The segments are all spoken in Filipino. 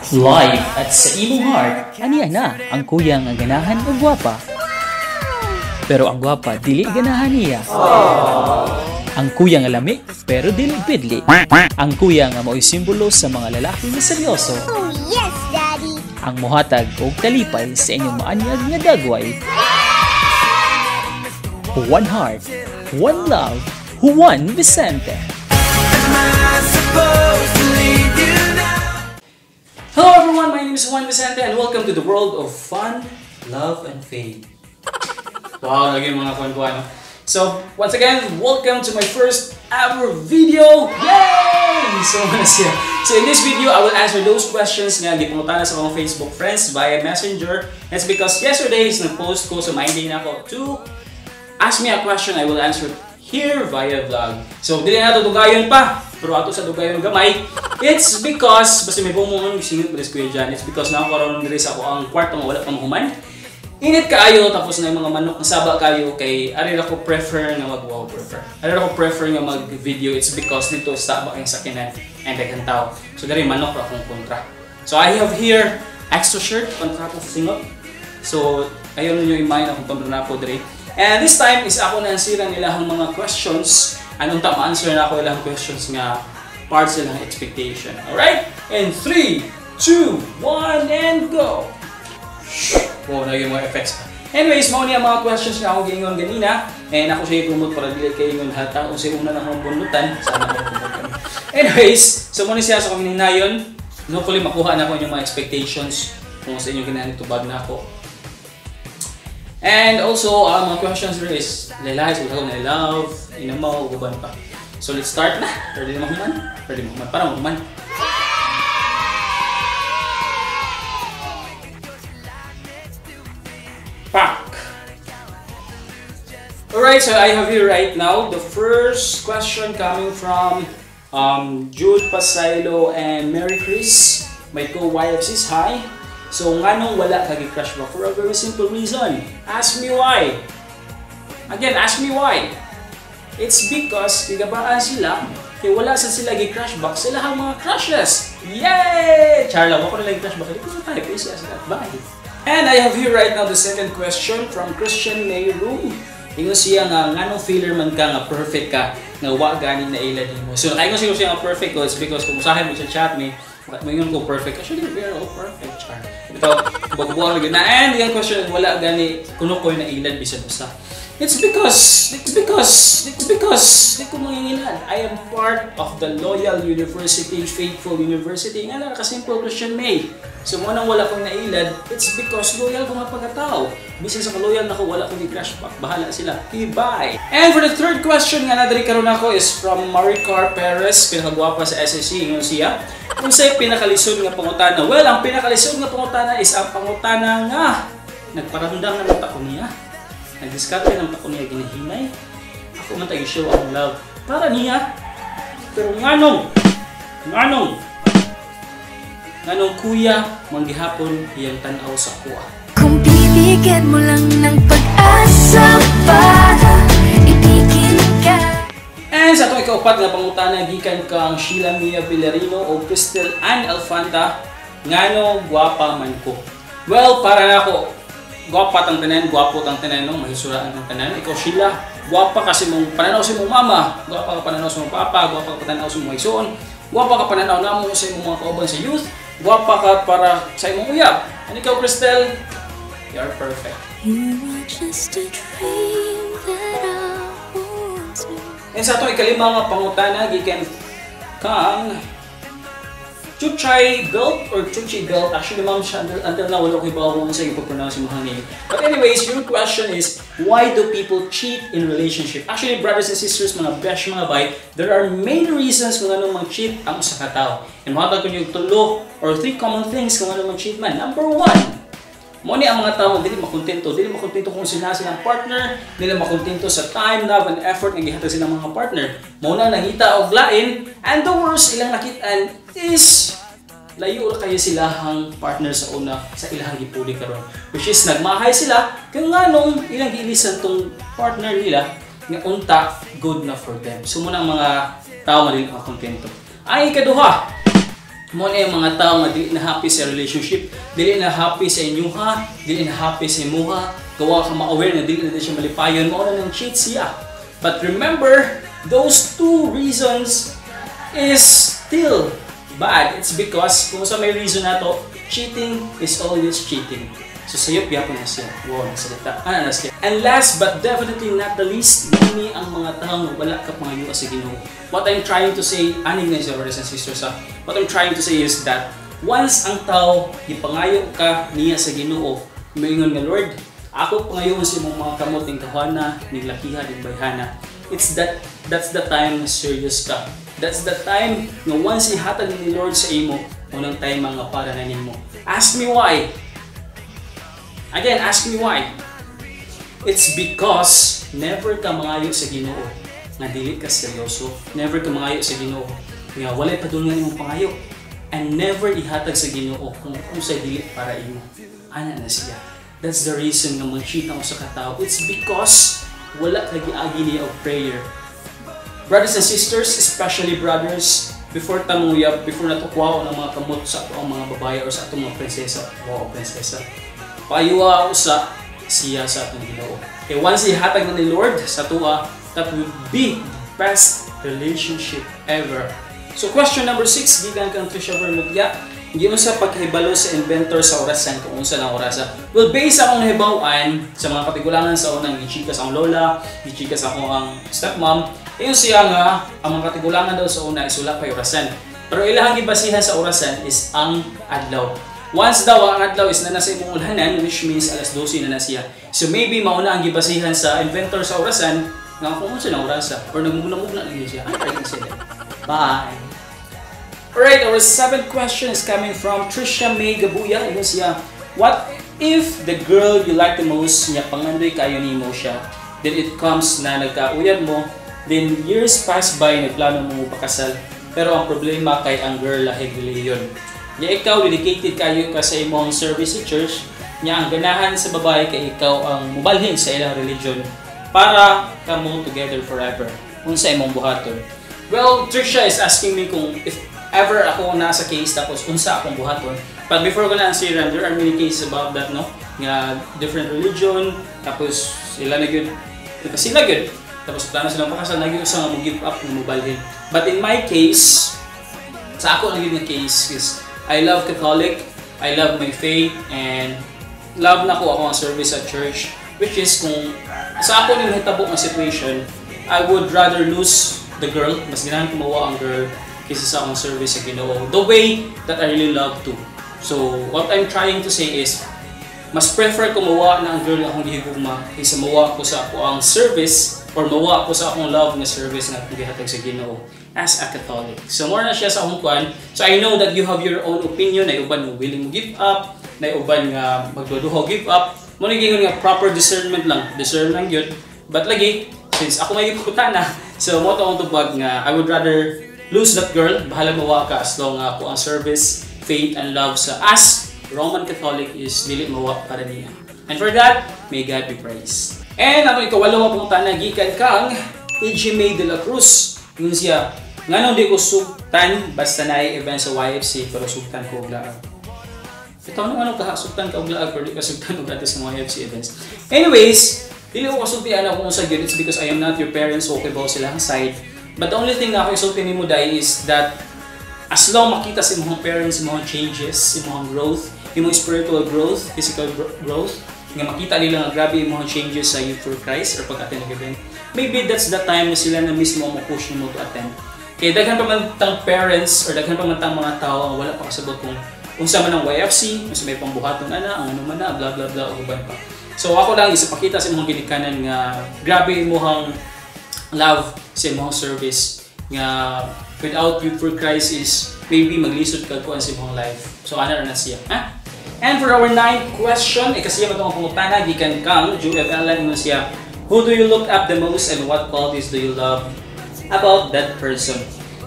Live at sa imong heart, aniya na ang kuya nga ganahan og gwapa. Pero ang gwapa dili ganahan niya. Ang kuya nga lami pero dili bidli. Ang kuya nga mao'y simbolo sa mga lalaki nga seryoso. Oh yes, Daddy! Ang mohatag og kalipay sa inyong maanyag nga dagway. One heart, one love, Juan Vicente. Hello everyone, my name is Juan Vicente and welcome to the world of fun, love, and fame. Wow, lagi mga fun-fun. So, once again, welcome to my first ever video! Yay! So in this video, I will answer those questions nga gipungutan sa mga Facebook friends via Messenger. That's because yesterday is nag-post ko sa my day na ako to ask me a question, I will answer here via vlog. So, dili na ito dugayon pa. Pero ato sa dugayon gamay. It's because, basta may bumumon, singit ba ko dyan. It's because nakakaroon nila sa ako ang kwarto nga wala pang human. Init kaayo, tapos na yung mga manok na saba kayo kay ari ako prefer nga mag-video. It's because dito saba kayong sakinan and I can tao. So, dari manok ra akong kontra. So, I have here extra shirt, kontra ko sa singot. So, ayaw ninyo i-mind akong kontra na po dari. And this time is ako na answeran nilahang mga questions. Anong ma-answer na ako ilang questions nga parts silang expectation. Alright? And 3, 2, 1, and go! Wow, na yung mga effects. Anyways, mauni ang mga questions nga ako gingon ganina. And ako siya i-promote para dili kayo yung hata. Kung siya una na akong bundutan, sana ko promote. Anyways, so muna siya sa kami hinayon. Hopefully makuha na ko yung mga expectations kung sa inyong ginahan itubag na ako. And also, mga questions here is lalais, kung ako na love, inamaw, guban pa. So let's start na. Ready na mahuman? Ready mahuman. Para mahuman. Pak! Alright, so I have here right now the first question coming from Jude Pasaylo and Mary Chris. My co-wife says hi. So, nganong wala kagi-crush ba? For a very simple reason. Ask me why. Again, ask me why. It's because gigabaan sila kaya wala sa sila gi-crush back sila ang mga crushes. Yay! Charla, wako na lang crush back. Hindi ko tayo kasi sila. Bye! And I have here right now the second question from Christian Mayroom. Ingon siya nga nganong feeler man ka nga perfect ka nga wa ganing na ila mo. So, nakaingon siya nga perfect ko is because kung usahin mo sa chat me, mayroon ko perfect. Actually, we are all perfect, char. Ito, bagbuang lagi na. And yung question, wala gani, kuno ko yung nailad, bisan usa. It's because, di ko mangingilad. I am part of the loyal university, faithful university. Nga lang, kasimple Christian May. So, muna wala kong nailad, it's because loyal ko nga pagkatao. Bisan sa loyal na ko, wala kong i-crash back. Bahala sila. Okay, bye! And for the third question nga nadari karon ako is from Maricar Perez, pinakagwapa sa SSC. Ingon siya, kung sa'yo pinakalisod nga pangutana. Well, ang pinakalisod nga pangutana is ang pangutana nga nagparamdam ng tako niya. Nag-discover ng tako niya ginahinay. Ako man tayo show ang love para niya. Pero nganong kuya, manggihapon iyang tanaw sa kuha. Kung bibigyan mo lang ng pag-asa para ibigin ka. And sa itong ikaupat nga pangutana, gikan kang Sheila Mia Villarino o Crystal Ann Alfanta, ngano gwapa man ko? Well, para na ako, gwapa tang tanan, gwapo tang tanan, no? Mahisuraan ng tanan. Ikaw Sheila, gwapa kasi mong pananaw sa mong mama, gwapa ka pananaw sa mong papa, gwapa ka pananaw sa mong igsoon, gwapa ka pananaw na mo sa mga kauban sa youth, gwapa ka para sa imong uyab. And ikaw Crystal, you are perfect. You are just a dream that I want to. And sa itong ikalima nga pangutana, gikan kang Chuchay Belt or Chuchay Belt. Actually, ma'am, until now, wala ko iba kung saan ipag-pronounce yung mga name. But anyways, your question is, why do people cheat in relationship? Actually, brothers and sisters, mga besh, mga bay, there are main reasons kung anong mag-cheat ang usa ka tao. And mga ko yung tulo or 3 common things kung anong mag-cheat man. Number 1, mo ni ang mga tao dili makontento kung sila silang partner, dili makontento sa time, love, and effort nga gihatag silang mga partner. Mo na nangita og lain, and the worst ilang nakitaan is layo ra kayo silahang partner sa una sa ilang gipuli karon. Which is nagmahay sila kung nganong ilang giilisan tong partner nila nga unta good na for them. So muna ang mga tao nga dili makontento. Ang ikaduha, Mo na yung mga tao nga dili na happy sa relationship, dili na happy sa inyuha, dili na happy sa imuha, gawa ka ma-aware na dili na siya malipayon, mo na nang cheat siya. But remember, those two reasons is still bad. It's because kung sa may reason na to, cheating is always cheating. So sayop yapon na siya. Wow, nasalita. Ano na siya? And last but definitely not the least, nini ang mga taong wala ka pangayo sa Ginoo. What I'm trying to say, aning na siya, brothers and sisters, what I'm trying to say is that once ang tao gipangayo ka niya sa Ginoo, moingon nga Lord, ako pangayoon sa imong mga kamot ning kahwana, ning lakiha, ning bayhana. That's the time na serious ka. That's the time na once ihatag ni Lord sa imo, unang time mga para na nimo. Ask me why. Again, ask me why. It's because never ka mangayo sa Ginoo nga dili ka seryoso. Never ka mangayo sa Ginoo nga walay padulungan imong pangayo. And never ihatag sa Ginoo kung unsay dili para imo. Ana na siya. That's the reason nga mag-cheat ako sa katao. It's because wala ka giagi niya of prayer. Brothers and sisters, especially brothers, before tamuyab, before natukwa ng mga kamot sa atong mga babae or sa atong mga prinsesa, wow, prinsesa, payuwa sa siya sa atong Ginoo. Okay, once ihatag na ni Lord sa tuwa, that will be the best relationship ever. So question number 6, gikan kang Trisha Vermutya, hindi mo sa paghibalo sa inventor sa orasan kung unsa lang orasa. Well, based akong nahibawan sa mga katigulangan sa unang gichika sa akong lola, gichika sa akong ang stepmom, yun siya nga, ang mga katigulangan daw sa una is wala pa orasan. Pero ilahang gibasihan sa orasan is ang adlaw. Once daw ang adlaw is na nasa imong ulhanan, which means alas 12 na siya. So maybe mauna ang gibasihan sa inventor sa orasan, nga kung unsa lang orasa, or nagmugna-mugna lang siya. Ano kayo sila? Bye! Alright, our 7th question is coming from Trisha May Gabuya. Ano siya? What if the girl you like the most, niya pangandoy kayo ni mo siya, then it comes na nagkauyad mo, then years pass by, nagplano mo pakasal, pero ang problema kay ang girl lahig reliyon. Niya ikaw, dedicated kayo ka sa imong service sa church, niya ang ganahan sa babae kay ikaw ang mubalhin sa ilang religion para kamo together forever. Unsa imong buhaton? Well, Trisha is asking me kung if ever ako nasa case tapos unsa akong buhaton. But before ko na answeran, there are many cases about that, no? Nga different religion, tapos sila na gyud, sila gyud. Tapos plano silang pakasal, nagyo sa nga give up ng mubalhin. But in my case, sa ako lang yun yung case is I love Catholic, I love my faith, and love na ko ang service at church. Which is kung sa ako yung hitabo ng situation, I would rather lose the girl, mas ganahan ko mawa ang girl kaysa sa akong service sa Ginoo. The way that I really love to. So what I'm trying to say is, mas prefer ko mawa na ang girl akong gihigugma kaysa mawa ko sa ako ang service or mawa ko sa akong love na service na gihatag sa Ginoo as a Catholic. So more na siya sa akong kwan. So I know that you have your own opinion, na uban mo willing mo give up, na uban nga magduduho give up. Mo ni gingon nga proper discernment lang, discern lang yun. But lagi, since ako may ikutan na, so mo taong tubag nga I would rather lose that girl, bahala mawa ka as long ako ang service, faith and love sa as Roman Catholic is dili mawa para niya. And for that, may God be praised. And atong ikawalo nga pangutana gikan kang AJ May de la Cruz. Yun siya, nganong di ko sugtan basta naay event sa YFC pero sugtan ko og laag. Ito anong kahasugtan ka og laag pero di ka sugtan og ato sa YFC events. Anyways, dili ko kasultian ako kung sa gyud, it's because I am not your parents, okay ba silang side. But the only thing na ako isulti nimo dai is that as long makita sa imong parents, imong changes, imong growth, imong spiritual growth, physical growth, nga makita nila nga grabe imong changes sa Youth for Christ or pag-attend ng event, maybe that's the time na sila na mismo ang push nimo to attend. Kaya daghan pa man tang parents or daghan pa man tang mga tao ang wala pa kasabot kung unsa man ang YFC, unsa may pambuhaton ana, ang ano man na, blah blah blah, uban pa. So ako lang isipakita sa imong ginikanan nga grabe imong love sa imong service nga without Youth for Christ is maybe maglisod ka kuan sa imong life. So ana na siya, ha? And for our 9th question, kasi yung itong pangutana gikan kang JUANaAskSomething mo siya, who do you look up the most and what qualities do you love about that person?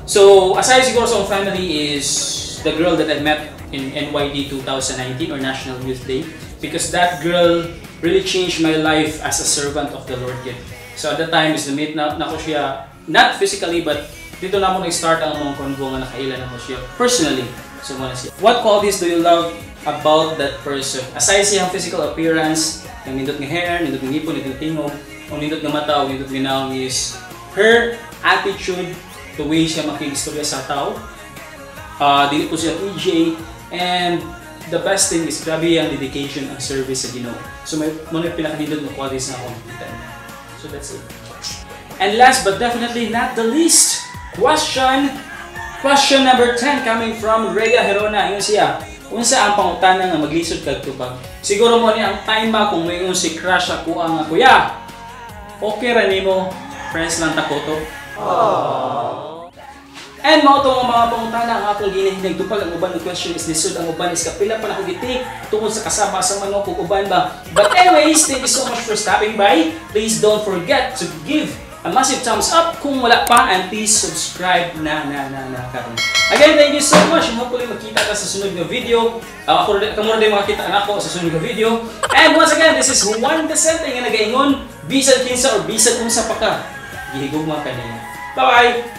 So aside siguro sa family is the girl that I met in NYD 2019 or National Youth Day, because that girl really changed my life as a servant of the Lord yet. So at that time is na-meet na ko siya, not physically but dito na mo nag-start ang mga convo nga nakailan ako siya personally. So muna siya. What qualities do you love about that person? Aside siyang physical appearance, yung nindot ng hair, nindot ng ngipon, nindot ng tingog, o nindot ng mata, o nindot ng naong is her attitude, the way siya makigistorya sa tao. Dili po siya EJ, and the best thing is grabe yung dedication and service sa Ginoo. So may mga pinakanindot na qualities na akong nakita. So that's it. And last but definitely not the least, question number 10 coming from Rhea Herona. Yun siya. Unsa ang pangutana nga maglisod kag tubag? Siguro mo ni ang time ba kung mayroon si crush ako ang kuya. Okay ra nimo, friends lang tako to. And mao to mga pangutana ang akong ginahinay tupag. Ang uban ng question is lisod, ang uban is kapila pa na ko gitik tungod sa kasama sa manok ug uban ba. But anyways, thank you so much for stopping by. Please don't forget to give a massive thumbs up kung wala pa, and please subscribe na karon. Again, thank you so much. Hopefully makita ka sa sunod na video. Kamo rin makita nako sa sunod na video. And once again, this is JUANaAskSomething nga nagaingon bisan kinsa or bisan unsa pa ka. Gihigugma ka niya. Bye-bye!